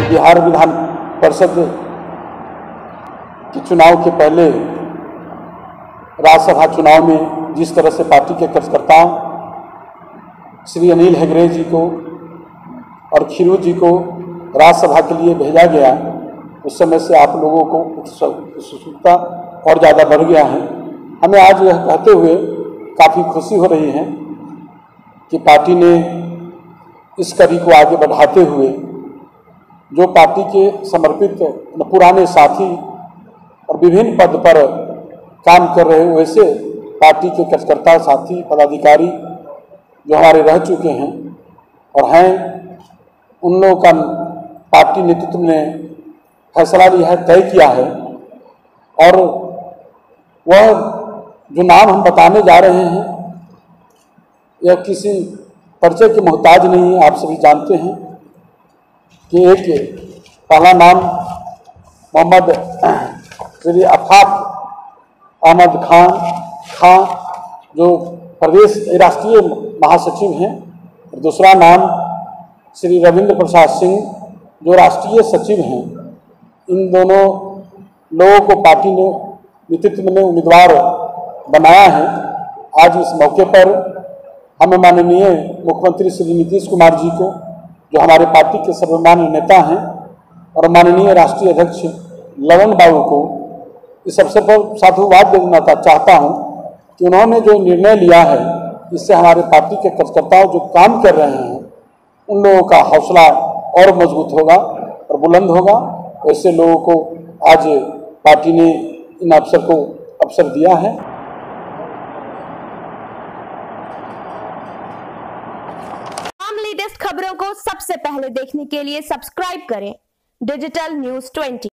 बिहार विधान परिषद के चुनाव के पहले राज्यसभा चुनाव में जिस तरह से पार्टी के कार्यकर्ताओं श्री अनिल हेगड़े जी को और खीरू जी को राज्यसभा के लिए भेजा गया, उस समय से आप लोगों को उत्सुकता और ज़्यादा बढ़ गया है। हमें आज यह कहते हुए काफ़ी खुशी हो रही है कि पार्टी ने इस कड़ी को आगे बढ़ाते हुए जो पार्टी के समर्पित पुराने साथी और विभिन्न पद पर काम कर रहे वैसे पार्टी के कार्यकर्ता साथी पदाधिकारी जो हमारे रह चुके हैं और हैं, उन लोगों का पार्टी नेतृत्व ने फैसला लिया है, तय किया है। और वह जो नाम हम बताने जा रहे हैं यह किसी परिचय के मोहताज नहीं है। आप सभी जानते हैं कि एक पहला नाम मोहम्मद श्री आफाक अहमद खां जो प्रदेश राष्ट्रीय महासचिव हैं, और दूसरा नाम श्री रविंद्र प्रसाद सिंह जो राष्ट्रीय सचिव हैं। इन दोनों लोगों को पार्टी ने नेतृत्व में उम्मीदवार बनाया है। आज इस मौके पर हम माननीय मुख्यमंत्री श्री नीतीश कुमार जी को, जो हमारे पार्टी के सर्वमान्य नेता हैं, और माननीय राष्ट्रीय अध्यक्ष ललन बाबू को इस अवसर पर साधुवाद देना चाहता हूं कि उन्होंने जो निर्णय लिया है, इससे हमारे पार्टी के कार्यकर्ता जो काम कर रहे हैं उन लोगों का हौसला और मजबूत होगा और बुलंद होगा। ऐसे लोगों को आज पार्टी ने इन अवसर दिया है। लेटेस्ट खबरों को सबसे पहले देखने के लिए सब्सक्राइब करें डिजिटल न्यूज़ 20।